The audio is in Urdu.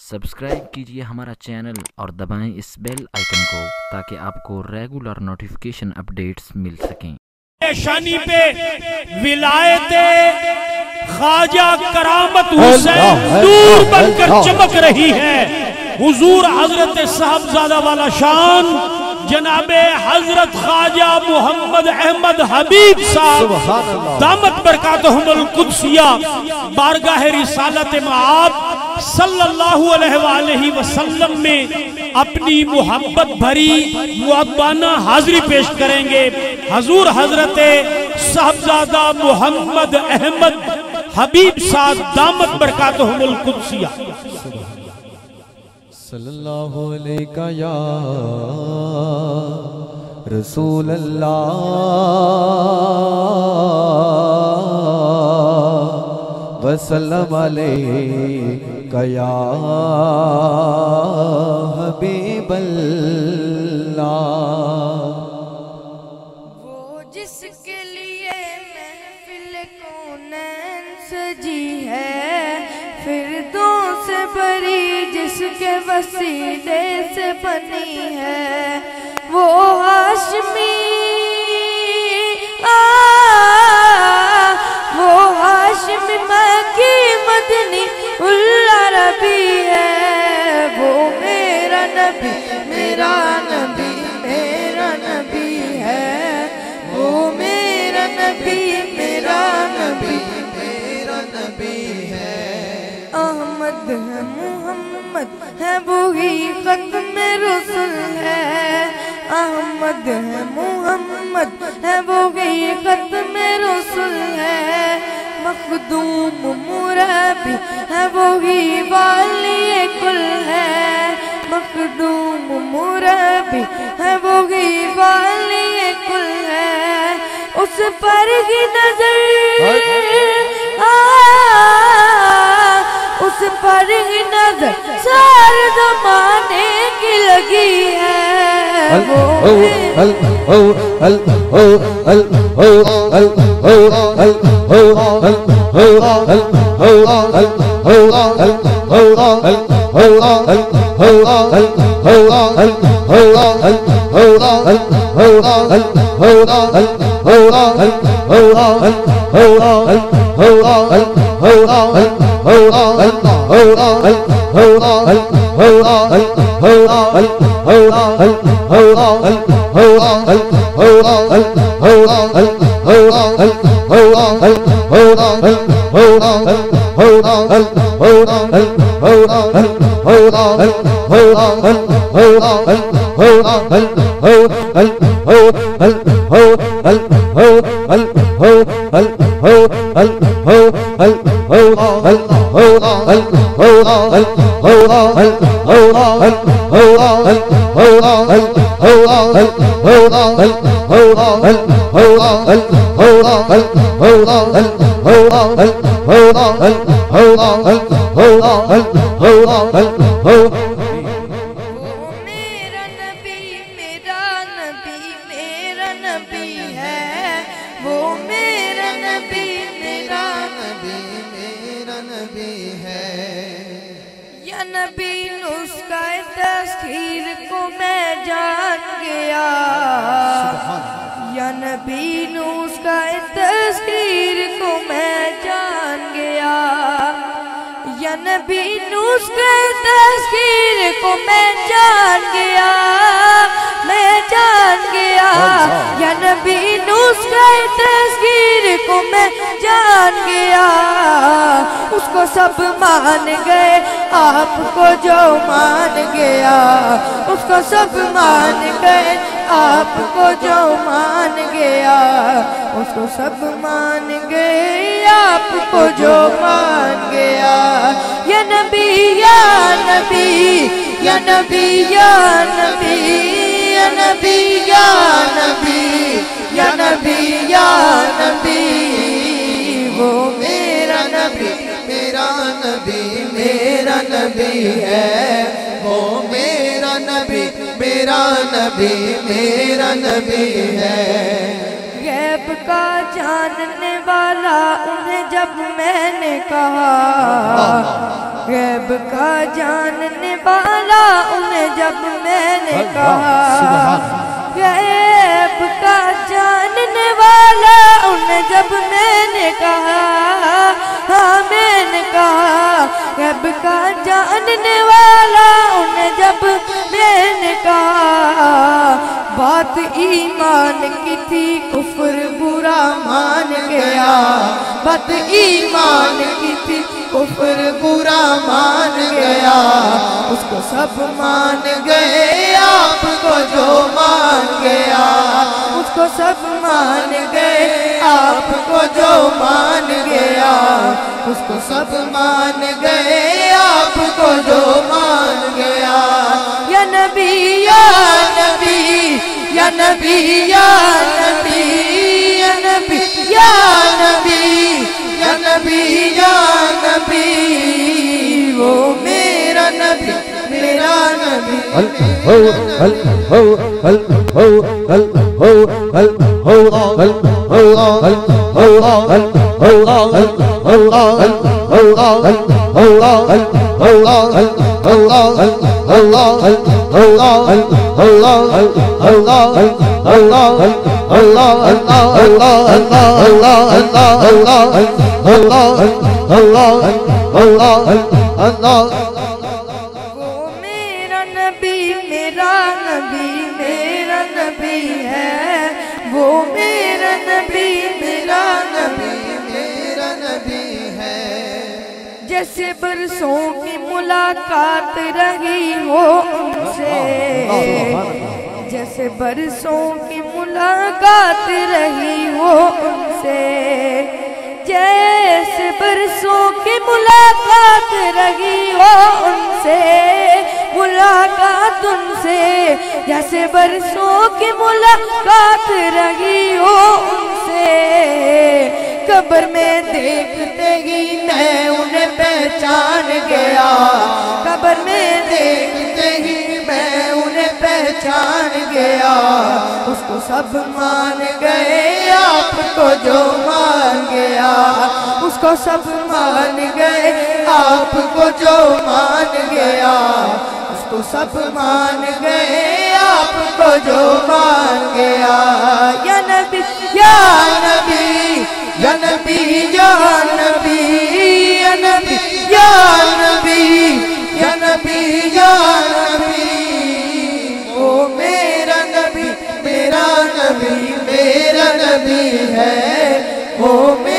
سبسکرائب کیجئے ہمارا چینل اور دبائیں اس بیل آئیکن کو تاکہ آپ کو ریگولر نوٹیفیکیشن اپڈیٹس مل سکیں۔ شانی پہ ولایت خواجہ کرامت حسین نور بن کر چمک رہی ہے۔ حضور حضرت صاحبزادہ والا شان جناب حضرت خواجہ محمد احمد حبیب صاحب دامت برکاتہم القدسیہ بارگاہ رسالت مآب صلی اللہ علیہ وآلہ وسلم میں اپنی محبت بھری مؤدبانہ حاضری پیش کریں گے۔ حضور حضرت صاحبزادہ محمد احمد حبیب صاحب دامت برکاتہم القدسیہ۔ صلی اللہ علیہ یا رسول اللہ وسلم علیہ یا حبیب اللہ۔ وہ جس کے لیے محفل کونین سجی ہے، فردوس سے بری جس کے وسیلے سے بنی ہے، وہ ہاشمی مکی مدنی اللہ ربی ہے، وہ میرا نبی میرا نبی میرا نبی ہے، وہ میرا نبی میرا نبی میرا نبی ہے۔ احمد ہے محمد ہے وہی ختم رسول ہے، احمد ہے محمد ہے وہی ختم رسول ہے، مخدوم مربی ہے وہی والی کل ہے، مخدوم مربی ہے وہی والی کل ہے، اس پر ہی نظر اس پر ہی نظر سارے زمانے کی لگی ہے، سب مان گئے آپ کو جو مان گیا، اس کو سب مان گئے آپ کو جو مان گیا، اس کو سب مان گئے آپ کو جو مان گیا۔ یا نبی یا نبی یا نبی یا نبی یا نبی یا نبی یا نبی یا نبی، وہ میرا نبی میرا نبی میرا نبی ہے، وہ میرا نبی میرا نبی میرا نبی ہے۔ غیب کا جاننے والا انہیں جب میں نے کہا، غیب کا جاننے والا انہیں جب میں نے کہا، غیب کا جاننے والا انہیں جب میں نے کہا، ہاں میں نے کہا غیب کا جاننے والا انہیں جب میں نے کہا، بات ایمان کی تھی کفر برا مان گیا، بات ایمان کی تھی کفر برا مان گیا، اس کو سب مان گئے آپ کو جو مان گیا، اس کو سب مان گئے آپ کو جو مان گیا، اس کو سب مان گئے آپ کو جو مان گیا، یا نبی یا نبی یا نبی یا نبی یا نبی یا نبی یا نبی یا نبی، وہ میرا نبی میرا نبی، وہ میرا نبی میرا نبی میرا نبی ہے، جیسے برسوں کی ملاقات رہی ہو ان سے، جیسے برسوں کی ملاقات رہی ہو ان سے، جیسے برسوں کی ملاقات رہی ہو ان سے، ملاقات ان سے، جیسے برسوں کی ملاقات رہی ہو ان سے، قبر میں دیکھتے ہی میں انہیں پہچان گیا، قبر میں دیکھتے ہی میں انہیں پہچان گیا، اس کو سب مان گئے آپ کو جو مان گیا، اس کو سب مان گئے آپ کو جو مان گیا، اس کو سب مان گئے آپ کو جو مان گیا، یا نبی یا نبی یا نبی یا نبی یا نبی یا نبی یا نبی یا نبی، وہ میرا نبی میرا نبی میرا نبی ہے، وہ